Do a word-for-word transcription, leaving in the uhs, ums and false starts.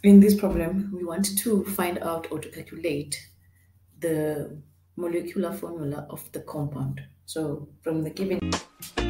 In this problem, we want to find out or to calculate the molecular formula of the compound. So from the given